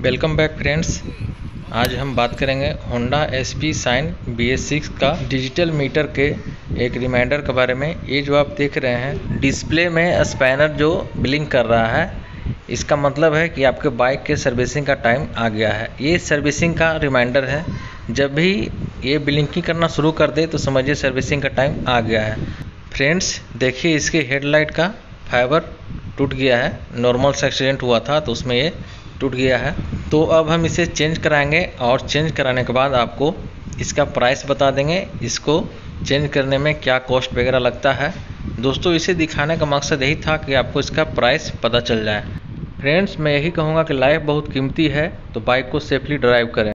Welcome back friends. आज हम बात करेंगे होंडा SP शाइन BS6 का डिजिटल मीटर के एक रिमाइंडर के बारे में। ये जो आप देख रहे हैं डिस्प्ले में स्पैनर जो ब्लिंक कर रहा है, इसका मतलब है कि आपके बाइक के सर्विसिंग का टाइम आ गया है। ये सर्विसिंग का रिमाइंडर है। जब भी ये ब्लिंकिंग करना शुरू कर दे तो समझिए सर्विसिंग का टाइम आ गया है। फ्रेंड्स देखिए, इसके हेडलाइट का फाइबर टूट गया है। नॉर्मल से एक्सीडेंट हुआ था तो उसमें ये टूट गया है। तो अब हम इसे चेंज कराएंगे और चेंज कराने के बाद आपको इसका प्राइस बता देंगे, इसको चेंज करने में क्या कॉस्ट वगैरह लगता है। दोस्तों, इसे दिखाने का मकसद यही था कि आपको इसका प्राइस पता चल जाए। फ्रेंड्स, मैं यही कहूँगा कि लाइफ बहुत कीमती है, तो बाइक को सेफली ड्राइव करें।